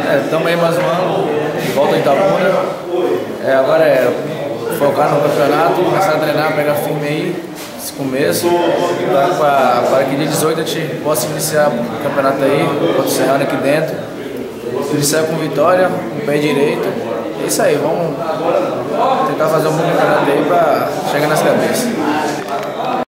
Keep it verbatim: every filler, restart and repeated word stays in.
Estamos aí mais um ano, de volta em Itabuna. É, agora é focar no campeonato, começar a treinar, pegar firme aí, esse começo, para, para que dia dezoito a gente possa iniciar o campeonato aí, contra o Serrano aqui dentro. Iniciar com vitória, com o pé direito. É isso aí, vamos tentar fazer um bom campeonato aí para chegar nas cabeças.